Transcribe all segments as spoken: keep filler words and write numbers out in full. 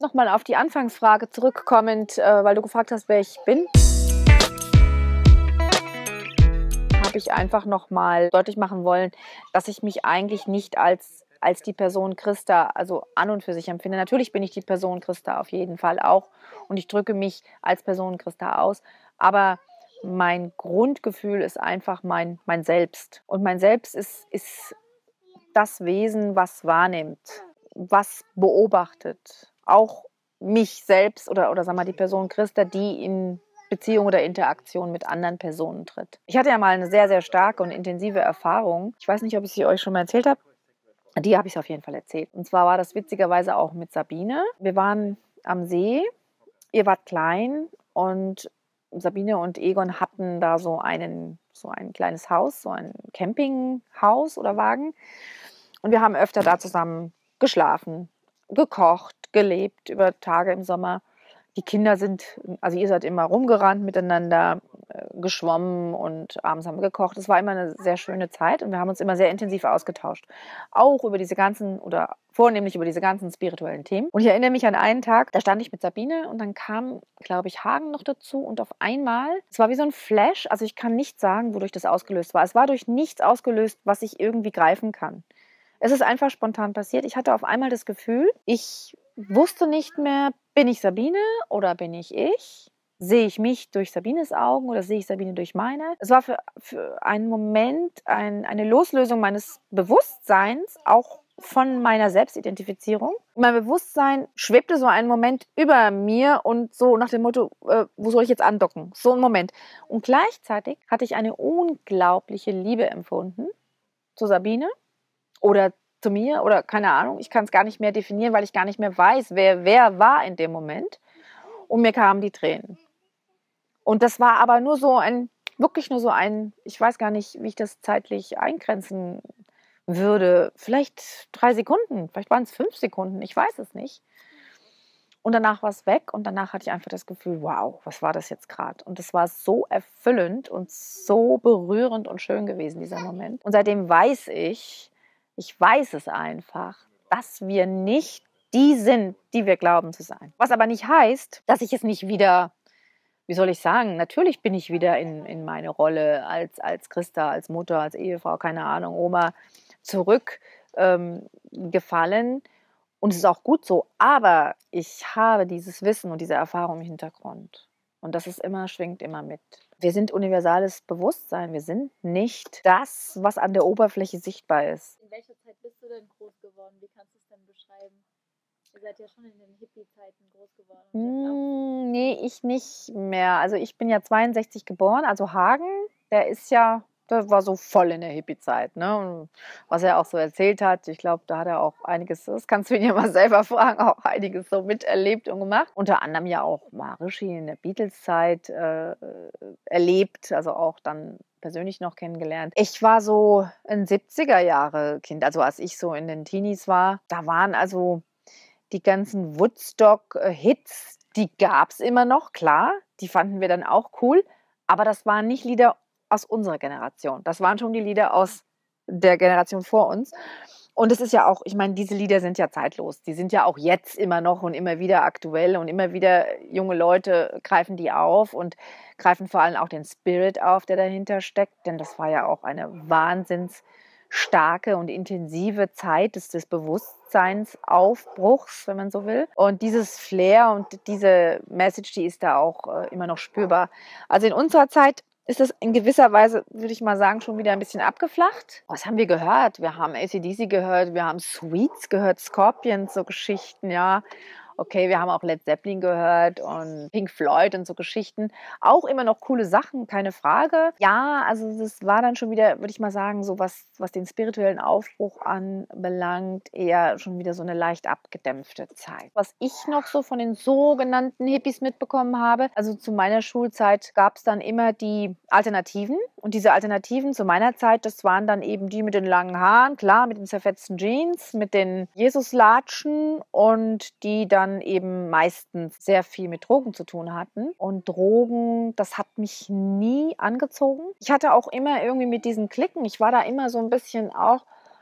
Nochmal auf die Anfangsfrage zurückkommend, äh, weil du gefragt hast, wer ich bin, habe ich einfach nochmal deutlich machen wollen, dass ich mich eigentlich nicht als, als die Person Christa, also an und für sich empfinde. Natürlich bin ich die Person Christa auf jeden Fall auch und ich drücke mich als Person Christa aus, aber mein Grundgefühl ist einfach mein, mein Selbst. Und mein Selbst ist, ist das Wesen, was wahrnimmt, was beobachtet, auch mich selbst oder, oder sag mal die Person Christa, die in Beziehung oder Interaktion mit anderen Personen tritt. Ich hatte ja mal eine sehr, sehr starke und intensive Erfahrung. Ich weiß nicht, ob ich sie euch schon mal erzählt habe. Die habe ich auf jeden Fall erzählt. Und zwar war das witzigerweise auch mit Sabine. Wir waren am See, ihr wart klein und Sabine und Egon hatten da so, einen, so ein kleines Haus, so ein Campinghaus oder Wagen. Und wir haben öfter da zusammen geschlafen, gekocht, gelebt über Tage im Sommer. Die Kinder sind, also ihr seid immer rumgerannt miteinander, äh, geschwommen und abends haben wir gekocht. Es war immer eine sehr schöne Zeit und wir haben uns immer sehr intensiv ausgetauscht. Auch über diese ganzen oder vornehmlich über diese ganzen spirituellen Themen. Und ich erinnere mich an einen Tag, da stand ich mit Sabine und dann kam, glaube ich, Hagen noch dazu und auf einmal, es war wie so ein Flash, also ich kann nicht sagen, wodurch das ausgelöst war. Es war durch nichts ausgelöst, was ich irgendwie greifen kann. Es ist einfach spontan passiert. Ich hatte auf einmal das Gefühl, ich wusste nicht mehr, bin ich Sabine oder bin ich ich? Sehe ich mich durch Sabines Augen oder sehe ich Sabine durch meine? Es war für, für einen Moment ein, eine Loslösung meines Bewusstseins, auch von meiner Selbstidentifizierung. Mein Bewusstsein schwebte so einen Moment über mir und so nach dem Motto, äh, wo soll ich jetzt andocken? So ein Moment. Und gleichzeitig hatte ich eine unglaubliche Liebe empfunden zu Sabine. Oder zu mir oder keine Ahnung, ich kann es gar nicht mehr definieren, weil ich gar nicht mehr weiß, wer wer war in dem Moment. Und mir kamen die Tränen. Und das war aber nur so ein, wirklich nur so ein, ich weiß gar nicht, wie ich das zeitlich eingrenzen würde. Vielleicht drei Sekunden, vielleicht waren es fünf Sekunden, ich weiß es nicht. Und danach war es weg und danach hatte ich einfach das Gefühl, wow, was war das jetzt gerade? Und es war so erfüllend und so berührend und schön gewesen, dieser Moment. Und seitdem weiß ich, ich weiß es einfach, dass wir nicht die sind, die wir glauben zu sein. Was aber nicht heißt, dass ich es nicht wieder, wie soll ich sagen, natürlich bin ich wieder in, in meine Rolle als, als Christa, als Mutter, als Ehefrau, keine Ahnung, Oma, zurückgefallen. Ähm, und es ist auch gut so, aber ich habe dieses Wissen und diese Erfahrung im Hintergrund. Und das ist immer, schwingt immer mit. Wir sind universales Bewusstsein. Wir sind nicht das, was an der Oberfläche sichtbar ist. In welcher Zeit bist du denn groß geworden? Wie kannst du es denn beschreiben? Ihr seid ja schon in den Hippie-Zeiten groß geworden. Hm, nee, ich nicht mehr. Also ich bin ja zweiundsechzig geboren. Also Hagen, der ist ja, der war so voll in der Hippie-Zeit. Ne? Und was er auch so erzählt hat, ich glaube, da hat er auch einiges, das kannst du ihn ja mal selber fragen, auch einiges so miterlebt und gemacht. Unter anderem ja auch Maharishi in der Beatles-Zeit äh, erlebt, also auch dann persönlich noch kennengelernt. Ich war so ein siebziger-Jahre-Kind, also als ich so in den Teenies war, da waren also die ganzen Woodstock-Hits, die gab es immer noch, klar, die fanden wir dann auch cool, aber das waren nicht Lieder aus unserer Generation. Das waren schon die Lieder aus der Generation vor uns. Und es ist ja auch, ich meine, diese Lieder sind ja zeitlos. Die sind ja auch jetzt immer noch und immer wieder aktuell und immer wieder junge Leute greifen die auf und greifen vor allem auch den Spirit auf, der dahinter steckt, denn das war ja auch eine wahnsinns starke und intensive Zeit des, des Bewusstseinsaufbruchs, wenn man so will. Und dieses Flair und diese Message, die ist da auch äh, immer noch spürbar. Also in unserer Zeit ist das in gewisser Weise, würde ich mal sagen, schon wieder ein bisschen abgeflacht. Was haben wir gehört? Wir haben A C D C gehört, wir haben Sweets gehört, Scorpions, so Geschichten, ja. Okay, wir haben auch Led Zeppelin gehört und Pink Floyd und so Geschichten. Auch immer noch coole Sachen, keine Frage. Ja, also das war dann schon wieder, würde ich mal sagen, so was, was den spirituellen Aufbruch anbelangt, eher schon wieder so eine leicht abgedämpfte Zeit. Was ich noch so von den sogenannten Hippies mitbekommen habe, also zu meiner Schulzeit gab es dann immer die Alternativen. Und diese Alternativen zu meiner Zeit, das waren dann eben die mit den langen Haaren, klar, mit den zerfetzten Jeans, mit den Jesuslatschen und die dann eben meistens sehr viel mit Drogen zu tun hatten. Und Drogen, das hat mich nie angezogen. Ich hatte auch immer irgendwie mit diesen Klicken, ich war da immer so ein bisschen auch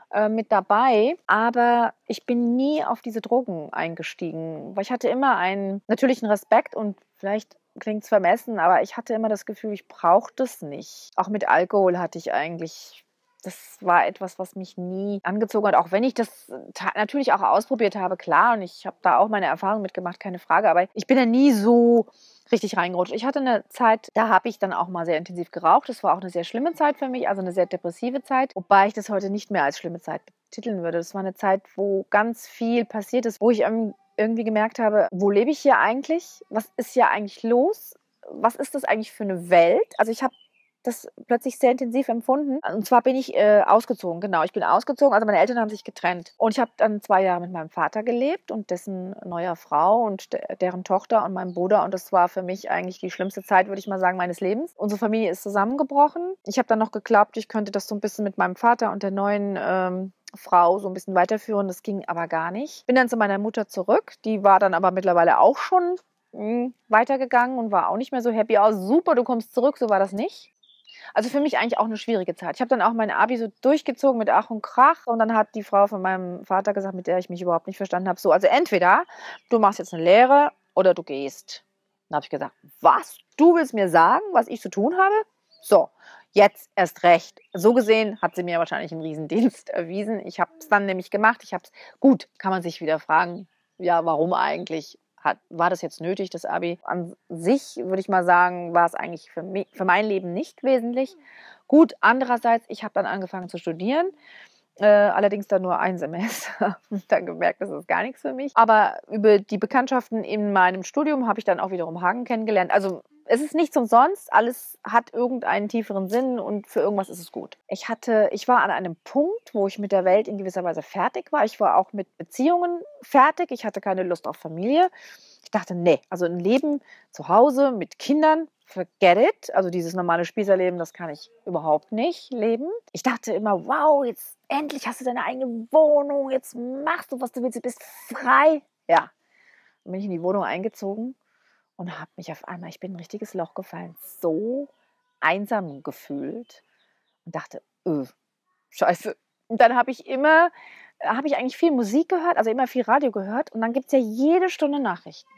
äh, mit dabei, aber ich bin nie auf diese Drogen eingestiegen, weil ich hatte immer einen natürlichen Respekt und vielleicht klingt es vermessen, aber ich hatte immer das Gefühl, ich brauche das nicht. Auch mit Alkohol hatte ich eigentlich, das war etwas, was mich nie angezogen hat, auch wenn ich das natürlich auch ausprobiert habe, klar, und ich habe da auch meine Erfahrungen mitgemacht, keine Frage, aber ich bin da nie so richtig reingerutscht. Ich hatte eine Zeit, da habe ich dann auch mal sehr intensiv geraucht. Das war auch eine sehr schlimme Zeit für mich, also eine sehr depressive Zeit, wobei ich das heute nicht mehr als schlimme Zeit betiteln würde. Das war eine Zeit, wo ganz viel passiert ist, wo ich irgendwie gemerkt habe, wo lebe ich hier eigentlich? Was ist hier eigentlich los? Was ist das eigentlich für eine Welt? Also ich habe das plötzlich sehr intensiv empfunden. Und zwar bin ich äh, ausgezogen, genau. Ich bin ausgezogen, also meine Eltern haben sich getrennt. Und ich habe dann zwei Jahre mit meinem Vater gelebt und dessen neuer Frau und de deren Tochter und meinem Bruder. Und das war für mich eigentlich die schlimmste Zeit, würde ich mal sagen, meines Lebens. Unsere Familie ist zusammengebrochen. Ich habe dann noch geglaubt, ich könnte das so ein bisschen mit meinem Vater und der neuen ähm, Frau so ein bisschen weiterführen. Das ging aber gar nicht. Bin dann zu meiner Mutter zurück. Die war dann aber mittlerweile auch schon mh, weitergegangen und war auch nicht mehr so happy. Oh, super, du kommst zurück. So war das nicht. Also für mich eigentlich auch eine schwierige Zeit. Ich habe dann auch mein Abi so durchgezogen mit Ach und Krach und dann hat die Frau von meinem Vater gesagt, mit der ich mich überhaupt nicht verstanden habe, so, also entweder du machst jetzt eine Lehre oder du gehst. Dann habe ich gesagt, was? Du willst mir sagen, was ich zu tun habe? So, jetzt erst recht. So gesehen hat sie mir wahrscheinlich einen Riesendienst erwiesen. Ich habe es dann nämlich gemacht. Ich habe es, gut, kann man sich wieder fragen, ja, warum eigentlich? Hat, war das jetzt nötig, das Abi? An sich würde ich mal sagen, war es eigentlich für, mich, für mein Leben nicht wesentlich. Gut, andererseits, ich habe dann angefangen zu studieren, äh, allerdings dann nur ein Semester und dann gemerkt, das ist gar nichts für mich. Aber über die Bekanntschaften in meinem Studium habe ich dann auch wiederum Hagen kennengelernt. Also es ist nichts umsonst, alles hat irgendeinen tieferen Sinn und für irgendwas ist es gut. Ich hatte, ich war an einem Punkt, wo ich mit der Welt in gewisser Weise fertig war. Ich war auch mit Beziehungen fertig. Ich hatte keine Lust auf Familie. Ich dachte, nee, also ein Leben zu Hause mit Kindern, forget it. Also dieses normale Spießerleben, das kann ich überhaupt nicht leben. Ich dachte immer, wow, jetzt endlich hast du deine eigene Wohnung, jetzt machst du, was du willst, du bist frei. Ja, dann bin ich in die Wohnung eingezogen und habe mich auf einmal, ich bin in ein richtiges Loch gefallen, so einsam gefühlt und dachte, öh, scheiße. Und dann habe ich immer, habe ich eigentlich viel Musik gehört, also immer viel Radio gehört und dann gibt es ja jede Stunde Nachrichten.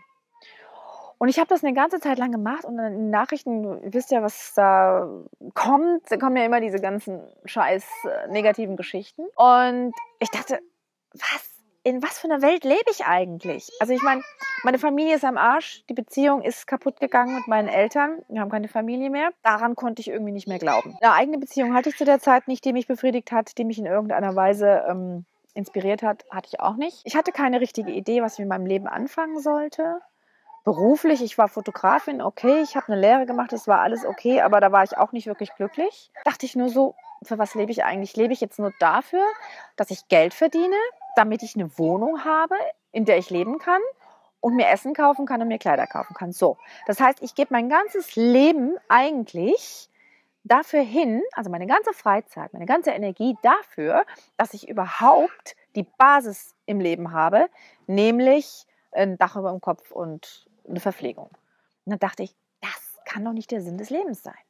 Und ich habe das eine ganze Zeit lang gemacht und in den Nachrichten, ihr wisst ja, was da kommt, da kommen ja immer diese ganzen scheiß äh, negativen Geschichten. Und ich dachte, was? In was für einer Welt lebe ich eigentlich? Also ich meine, meine Familie ist am Arsch, die Beziehung ist kaputt gegangen mit meinen Eltern, wir haben keine Familie mehr. Daran konnte ich irgendwie nicht mehr glauben. Eine eigene Beziehung hatte ich zu der Zeit nicht, die mich befriedigt hat, die mich in irgendeiner Weise ähm, inspiriert hat, hatte ich auch nicht. Ich hatte keine richtige Idee, was ich mit meinem Leben anfangen sollte. Beruflich, ich war Fotografin, okay, ich habe eine Lehre gemacht, das war alles okay, aber da war ich auch nicht wirklich glücklich. Dachte ich nur so, für was lebe ich eigentlich? Lebe ich jetzt nur dafür, dass ich Geld verdiene, damit ich eine Wohnung habe, in der ich leben kann und mir Essen kaufen kann und mir Kleider kaufen kann? So, das heißt, ich gebe mein ganzes Leben eigentlich dafür hin, also meine ganze Freizeit, meine ganze Energie dafür, dass ich überhaupt die Basis im Leben habe, nämlich ein Dach über dem Kopf und eine Verpflegung. Und dann dachte ich, das kann doch nicht der Sinn des Lebens sein.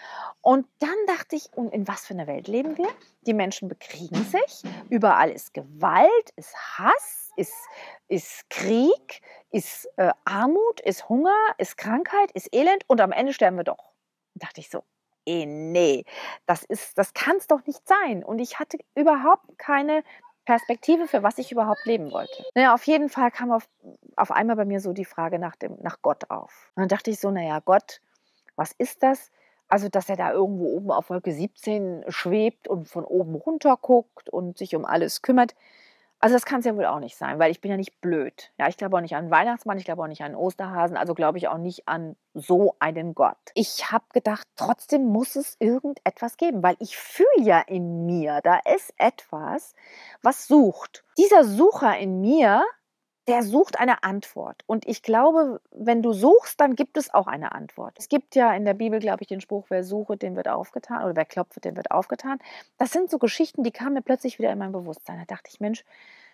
Und dann dachte ich, und in was für einer Welt leben wir? Die Menschen bekriegen sich, überall ist Gewalt, ist Hass, ist, ist Krieg, ist äh, Armut, ist Hunger, ist Krankheit, ist Elend und am Ende sterben wir doch. Und dachte ich so, eh, nee, das, ist, das kann es doch nicht sein. Und ich hatte überhaupt keine Perspektive, für was ich überhaupt leben wollte. Naja, auf jeden Fall kam auf, auf einmal bei mir so die Frage nach, dem, nach Gott auf. Und dann dachte ich so, naja, Gott, was ist das? Also, dass er da irgendwo oben auf Wolke siebzehn schwebt und von oben runter guckt und sich um alles kümmert. Also das kann es ja wohl auch nicht sein, weil ich bin ja nicht blöd. Ja, ich glaube auch nicht an Weihnachtsmann, ich glaube auch nicht an Osterhasen, also glaube ich auch nicht an so einen Gott. Ich habe gedacht, trotzdem muss es irgendetwas geben, weil ich fühle ja in mir, da ist etwas, was sucht. Dieser Sucher in mir, der sucht eine Antwort. Und ich glaube, wenn du suchst, dann gibt es auch eine Antwort. Es gibt ja in der Bibel, glaube ich, den Spruch, wer sucht, dem wird aufgetan, oder wer klopft, dem wird aufgetan. Das sind so Geschichten, die kamen mir plötzlich wieder in mein Bewusstsein. Da dachte ich, Mensch,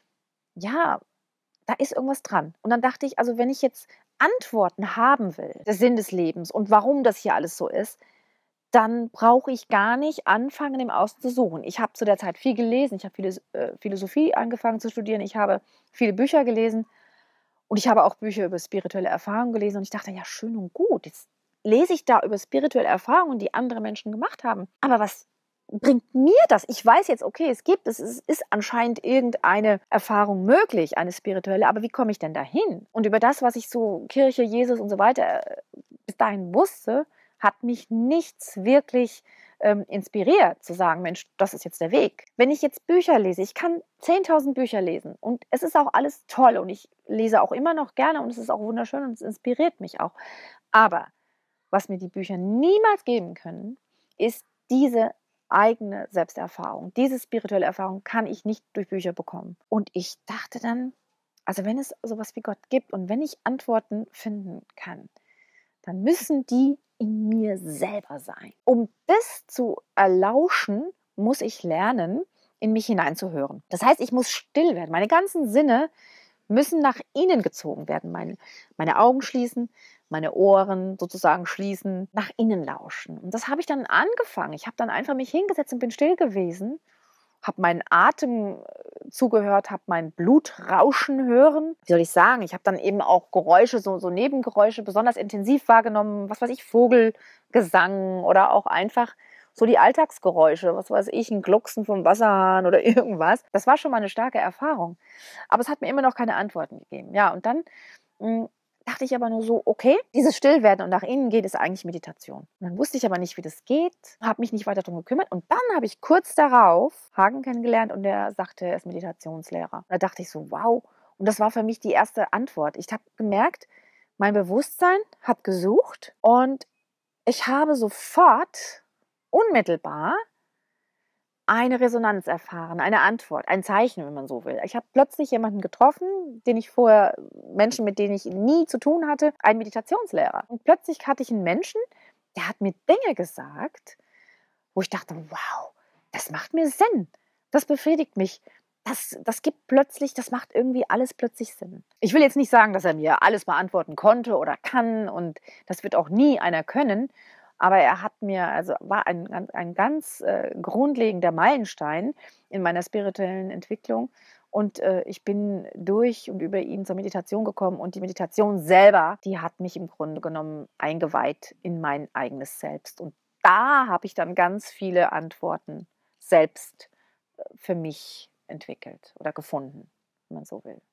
ja, da ist irgendwas dran. Und dann dachte ich, also wenn ich jetzt Antworten haben will, der Sinn des Lebens und warum das hier alles so ist, dann brauche ich gar nicht anfangen, im Außen zu suchen. Ich habe zu der Zeit viel gelesen. Ich habe Philos äh, Philosophie angefangen zu studieren. Ich habe viele Bücher gelesen und ich habe auch Bücher über spirituelle Erfahrungen gelesen. Und ich dachte, ja, schön und gut, jetzt lese ich da über spirituelle Erfahrungen, die andere Menschen gemacht haben. Aber was bringt mir das? Ich weiß jetzt, okay, es gibt, es ist, ist anscheinend irgendeine Erfahrung möglich, eine spirituelle, aber wie komme ich denn dahin? Und über das, was ich so Kirche, Jesus und so weiter äh, bis dahin wusste, hat mich nichts wirklich ähm, inspiriert, zu sagen, Mensch, das ist jetzt der Weg. Wenn ich jetzt Bücher lese, ich kann zehntausend Bücher lesen und es ist auch alles toll und ich lese auch immer noch gerne und es ist auch wunderschön und es inspiriert mich auch. Aber was mir die Bücher niemals geben können, ist diese eigene Selbsterfahrung. Diese spirituelle Erfahrung kann ich nicht durch Bücher bekommen. Und ich dachte dann, also wenn es sowas wie Gott gibt und wenn ich Antworten finden kann, dann müssen die in mir selber sein. Um das zu erlauschen, muss ich lernen, in mich hineinzuhören. Das heißt, ich muss still werden. Meine ganzen Sinne müssen nach innen gezogen werden. Meine, meine Augen schließen, meine Ohren sozusagen schließen, nach innen lauschen. Und das habe ich dann angefangen. Ich habe dann einfach mich hingesetzt und bin still gewesen, habe meinen Atem zugehört, habe mein Blut rauschen hören. Wie soll ich sagen? Ich habe dann eben auch Geräusche, so, so Nebengeräusche besonders intensiv wahrgenommen. Was weiß ich, Vogelgesang oder auch einfach so die Alltagsgeräusche. Was weiß ich, ein Glucksen vom Wasserhahn oder irgendwas. Das war schon mal eine starke Erfahrung. Aber es hat mir immer noch keine Antworten gegeben. Ja, und dann mh, dachte ich aber nur so, okay, dieses Stillwerden und nach innen geht, ist eigentlich Meditation. Und dann wusste ich aber nicht, wie das geht, habe mich nicht weiter darum gekümmert. Und dann habe ich kurz darauf Hagen kennengelernt und der sagte, er ist Meditationslehrer. Da dachte ich so, wow. Und das war für mich die erste Antwort. Ich habe gemerkt, mein Bewusstsein hat gesucht und ich habe sofort, unmittelbar, eine Resonanz erfahren, eine Antwort, ein Zeichen, wenn man so will. Ich habe plötzlich jemanden getroffen, den ich vorher, Menschen, mit denen ich nie zu tun hatte, einen Meditationslehrer. Und plötzlich hatte ich einen Menschen, der hat mir Dinge gesagt, wo ich dachte, wow, das macht mir Sinn. Das befriedigt mich. Das, das gibt plötzlich, das macht irgendwie alles plötzlich Sinn. Ich will jetzt nicht sagen, dass er mir alles beantworten konnte oder kann und das wird auch nie einer können. Aber er hat mir, also war ein, ein ganz äh, grundlegender Meilenstein in meiner spirituellen Entwicklung. Und äh, ich bin durch und über ihn zur Meditation gekommen. Und die Meditation selber, die hat mich im Grunde genommen eingeweiht in mein eigenes Selbst. Und da habe ich dann ganz viele Antworten selbst äh, für mich entwickelt oder gefunden, wenn man so will.